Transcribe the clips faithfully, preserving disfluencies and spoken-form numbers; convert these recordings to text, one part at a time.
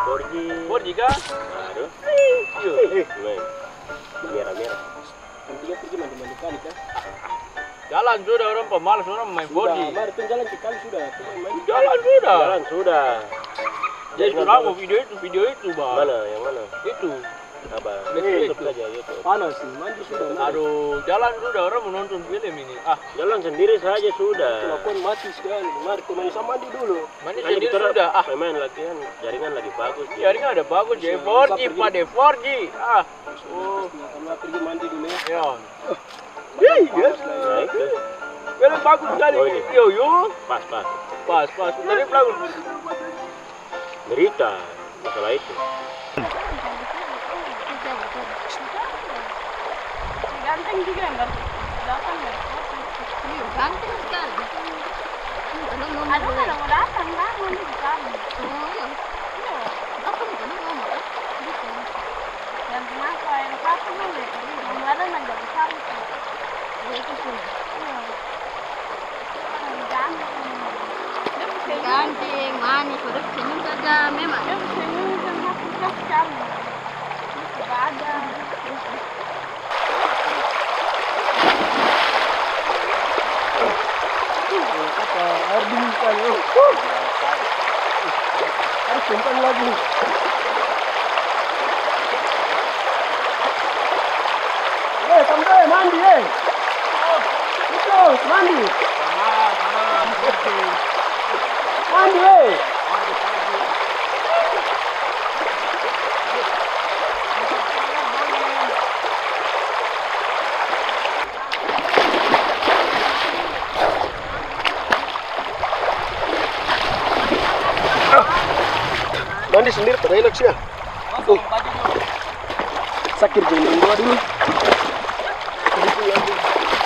four G. four G kah? Aduh. Yuk. Merah-merah. Intinya pergi mandi-mandi kali kan. Jalan sudah orang pemalas orang main four G. Sudah, mari tuh jalan sekali sudah. Tuh main-main. Jalan sudah. Jalan sudah. Jadi sudah mau video itu, video itu bang. Mana? Yang mana? Itu. Apa? Itu. YouTube saja YouTube. Panas sih, mandi sudah. Mari. Aduh, jalan sudah orang mau nonton film ini. Ah, Jalan sendiri saja sudah. Telepon mati sekali. Mari tuh main sama mandi dulu. mandi Kan sendiri kita sudah. Ah, main latihan, jaringan lagi bagus. jaringan ada bagus ya. four G pada four G. Ah, Oh, kamu pergi mandi dulu ya. ya. Hei, ya. Nah, itu. Film bagus sekali. Oh, ini. Yo yo. Pas, pas. Pas, pas. Tadi bagus. Berita masalah itu. Ganteng juga enggak? Datang ya? Iya, ganteng sekali. Ada orang mau datang, kan? Mau di sana. Oh, iya. Iya. Apa nih kan ngomong? Gitu. Dan kenapa yang satu mau ya? Yang ada nggak besar itu. Ya itu sih. Iya. Orang ganteng. Dia bisa Ganteng, manis, udah senyum saja memang. Dia bisa nyusun masuk sekali. Tidak ada. Apa air dingin sekali. Oh. Harus simpan lagi. Eh, sampai mandi eh. Itu, mandi. Mandi eh. Mandi sendiri terelak sih ya. Oh. Sakit gendong gua dulu. Itu yang dulu.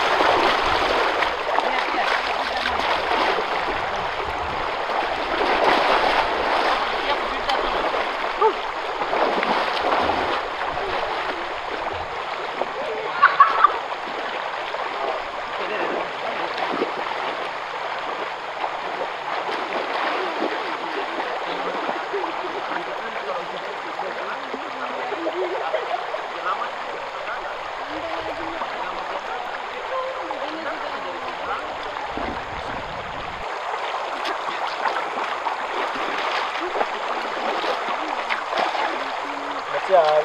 Siang.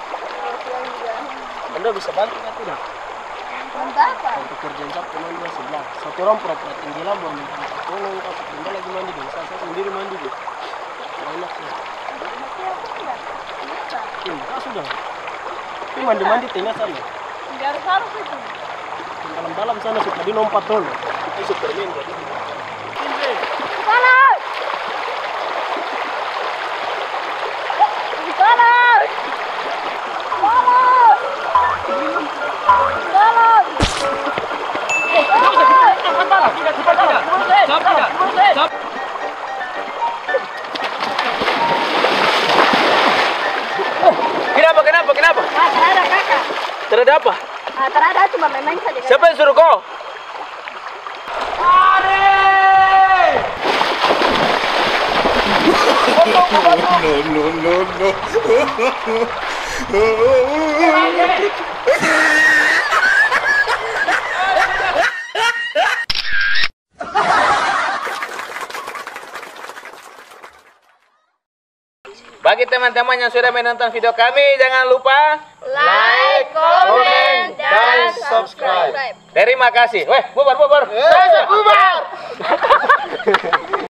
Anda bisa bantu kan tidak? Bantu apa? Untuk kerjaan Sabtu mandi di sebelah. Satu orang pura-pura tinggi lambung minta tolong kau. Anda lagi mandi dulu. Saya saya sendiri mandi dulu. Enak ya. Enggak sudah. Ini mandi-mandi tengah sana. Enggak harus harus itu. Dalam-dalam sana suka di lompat dulu. Itu Superman jadi. Salah. Salah. Salah. Salah. Kenapa, kenapa, kenapa? Ah, terada kakak. Terada apa? Ah, terada cuma main-main saja. Siapa yang suruh kau? No, no, no, no. Bagi teman-teman yang sudah menonton video kami, jangan lupa Like, comment, dan subscribe. Terima kasih. Weh, bubar, bubar. Bubar.